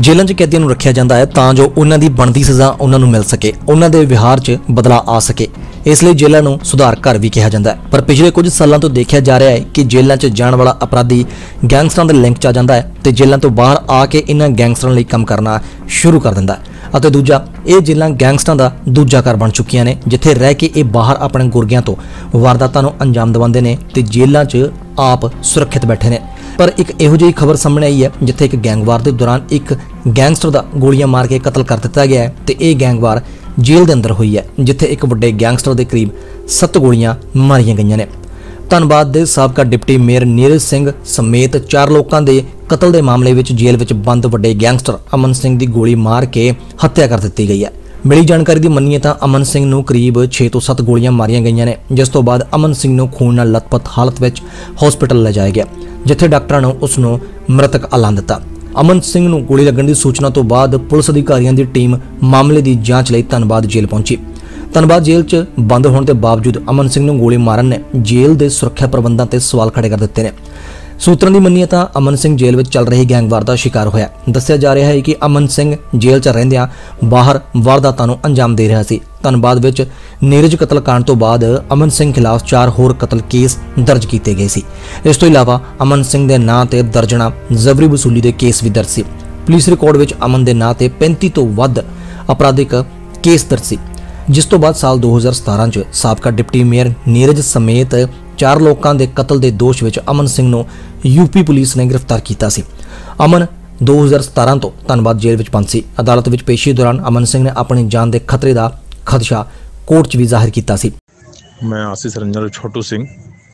जेलों 'च कैदियों नूं रखिया जांदा है तां जो उन्हां दी बनदी सज़ा उन्हां नूं मिल सके, उन्हां दे विहार 'च बदलाव आ सके। इसलिए जेलों नूं सुधार घर भी कहा जाता है। पर पिछले कुछ सालों तो देखा जा रहा है कि जेलों 'च जाण वाला अपराधी गैंगस्टरां दे लिंक 'च आ जांदा है ते जेलों तो बाहर आके इन्हां गैंगस्टरां लई काम करना शुरू कर दिंदा है। अते दूजा, ये जेलां गैंगस्टरां दा दूजा घर बन चुकियां ने जिथे रह के ये बाहर अपने गुरगियां तो वारदातां नूं अंजाम दिवांदे ने ते जेलां 'च आप सुरक्षित बैठे ने। पर एक इहो जी खबर सामने आई है जिथे एक गैंगवार के दौरान एक गैंगस्टर का गोलियां मार के कतल कर दिता गया है ते ये गैंगवार जेल के अंदर हुई है जिथे एक वड्डे गैंगस्टर के करीब 7 गोलियां मारियां गईयां ने। धनबाद के साबका डिप्टी मेयर नीरज सिंह समेत 4 लोगों के कतल के मामले में जेल में बंद वड्डे गैंगस्टर अमन सिंह की गोली मार के हत्या कर दी गई है। मिली जानकारी की मन्नीए तो अमन सिंह नूं करीब 6 तो 7 गोलियां मारियां गईयां ने, जिस तो बाद अमन सिंह नूं खून नाल लथपथ हालत में हॉस्पिटल ले जाया गया जिथे डॉक्टरां ने उसनूं मृतक ऐलान दिता। अमन सिंह नूं गोली लगण की सूचना तो बाद पुलिस अधिकारियों की टीम मामले की जांच लई धनबाद जेल पहुंची। धनबाद जेल च बंद होने के बावजूद अमन सिंह नूं गोली मारन ने जेल के सुरक्षा प्रबंधों ते सवाल खड़े कर दिते ने। सूत्रों की मन्नीए तो अमन सिंह जेल में चल रही गैंगवार का शिकार होया। दस्सिया जा रहा है कि अमन सिंह जेल च रहिंदियां बाहर वारदातां नूं अंजाम दे रहा सी। धनबाद विच नीरज कतल कांड तो बाद अमन सिंह खिलाफ 4 होर कतल केस दर्ज किए गए सी। इस तो इलावा अमन सिंह के नां ते दर्जना जबरी वसूली के केस भी दर्ज सी। पुलिस रिकॉर्ड विच अमन के नां ते 35 तो वध आपराधिक केस दर्ज सी। जिस तो बाद साल 2017 च साबका डिप्टी मेयर नीरज समेत 4 लोगों के कतल के दोष में अमन सिंह नूं यूपी पुलिस ने गिरफ्तार किया सी। अमन 2017 तो धनबाद जेल में बंद सी। अदालत में पेशी दौरान अमन सिंह ने अपनी जान के खतरे का खदशा कोर्ट च भी जाहिर किया सी। मैं आशीष रंजन छोटू सिंह,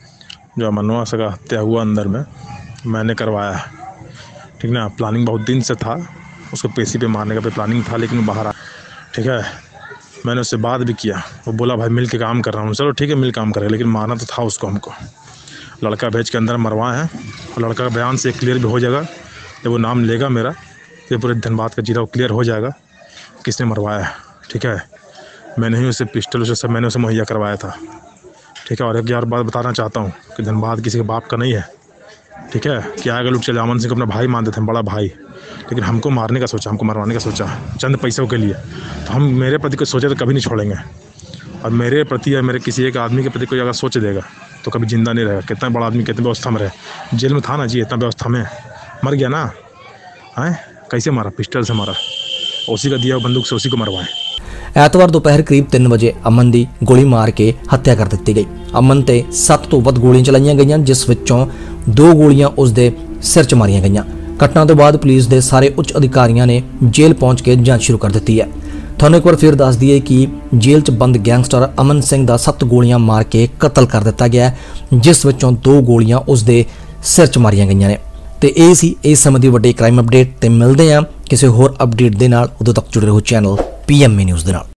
जो अमनवा का हत्या हुआ अंदर में मैंने करवाया, ठीक ना। प्लानिंग बहुत दिन से था, उसको पेशी पे मारने का भी प्लानिंग था, लेकिन बाहर आ, ठीक है। मैंने उससे बात भी किया, वो बोला भाई मिल के काम कर रहा हूँ। चलो ठीक है, मिल काम करे, लेकिन मारना तो था उसको। हमको लड़का भेज के अंदर मरवाए हैं और लड़का का बयान से क्लियर भी हो जाएगा। जब वो नाम लेगा मेरा तो पूरे धनबाद का जिला क्लियर हो जाएगा किसने मरवाया है, ठीक है। मैंने ही उसे पिस्टल उसे सब मैंने उसे मुहैया करवाया था, ठीक है। और एक यार बात बताना चाहता हूँ कि धनबाद किसी के बाप का नहीं है, ठीक है। क्या अगर लोग चले अमन सिंह को अपना भाई मानते थे, बड़ा भाई, लेकिन हमको मारने का सोचा, हमको मरवाने का सोचा चंद पैसों के लिए। तो हम मेरे प्रति कुछ सोचे तो कभी नहीं छोड़ेंगे, और मेरे प्रति या मेरे किसी एक आदमी के प्रति कोई अगर सोच देगा तो कभी जिंदा नहीं रहेगा। कितना बड़ा आदमी कितनी व्यवस्था में रहे, जेल में था ना जी, इतना व्यवस्था में मर गया ना। है कैसे मारा? पिस्टल से मारा, उसी का दिया बंदूक से उसी को मरवाए। ऐतवार दोपहर करीब 3 बजे अमन की गोली मार के हत्या कर दी गई। अमन ते 7 तो वध गोलियां चलाईयां गईयां, जिस विचों 2 गोलियां उसके सिर च मारियां गईयां। घटना तो बाद पुलिस के सारे उच्च अधिकारियों ने जेल पहुंच के जांच शुरू कर दी है। थानू एक बार फिर दस दिए कि जेल च बंद गैंगस्टर अमन सिंह का 7 गोलियां मार के कतल कर दिता गया, जिस विचों 2 गोलियां उसके सिर च मारियां गईयां ने। तो ये सी इस समय की वड्डी क्राइम अपडेट। तो मिलते हैं किसी होर अपडेट के नाल, उदों तक जुड़े रहो चैनल PMA न्यूज़ दे नाल।